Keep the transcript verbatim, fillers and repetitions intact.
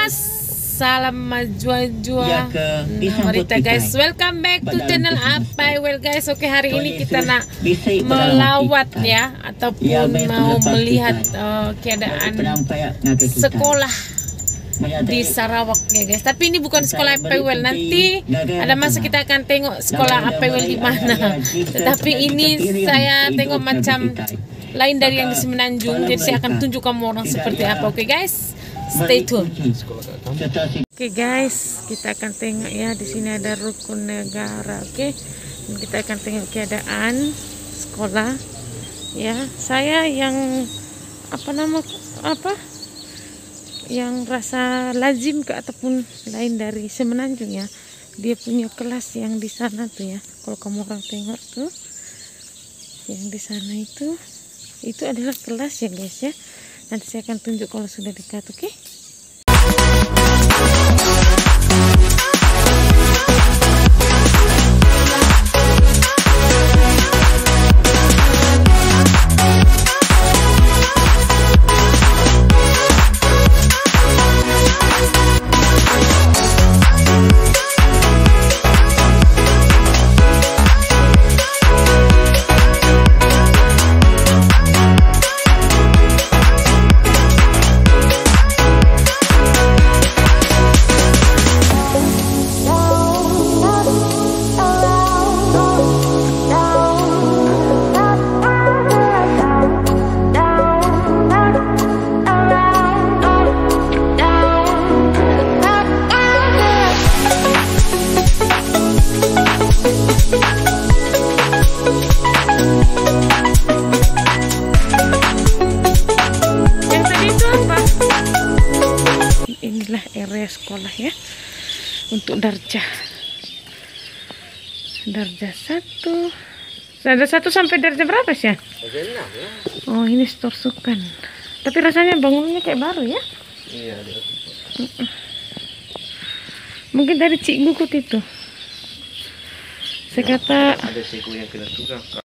salam majua-jua Ya, ke disambut Marita guys, kita. welcome back to Badan channel kita. Apai. Well guys, oke hari ini Soalnya kita itu nak bisa ikut dalam melawat kita. ya, Ya, ataupun baik, mau pendapat melihat kita. uh, keadaan Penampilan naga kita. sekolah Menyadari di Sarawak ya guys. Tapi ini bukan Kita sekolah Apai Well. beri Nanti negara ada masa kita. kita akan tengok sekolah Dan Apai Well di ada mana. yang kita Tetapi tidak ini kita pilih saya yang tengok hidup macam negara kita. lain dari yang di Maka, Semenanjung. kalau Jadi saya akan mereka tunjuk kamu orang tidak seperti ya apa. Oke guys, stay tune. Tetapi Oke guys, kita akan tengok ya, di sini ada rukun negara. Oke, dan kita akan tengok keadaan sekolah. Ya, saya yang apa nama apa? Yang rasa lazim ke ataupun lain dari Semenanjung ya. Dia punya kelas yang di sana tuh ya. Kalau kamu orang tengok tuh, yang di sana itu, itu adalah kelas ya guys ya. Nanti saya akan tunjuk kalau sudah dekat. Oke. Inilah area sekolah ya untuk darjah darjah satu, darjah satu sampai darjah berapa sih ya? Oh ini store sukan, tapi rasanya bangunannya kayak baru ya. Iya. Mungkin dari Cik Gukut itu. Saya kata ada siku yang kena tukang.